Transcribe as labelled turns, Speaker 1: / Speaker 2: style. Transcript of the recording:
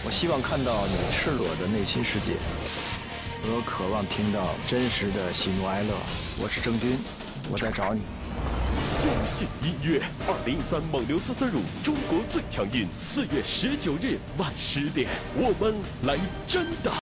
Speaker 1: 我希望看到你赤裸的内心世界，我渴望听到真实的喜怒哀乐。我是郑钧，我在找你。
Speaker 2: 共信音乐2013蒙牛445中国最强音，4月19日晚10点，我们来真的。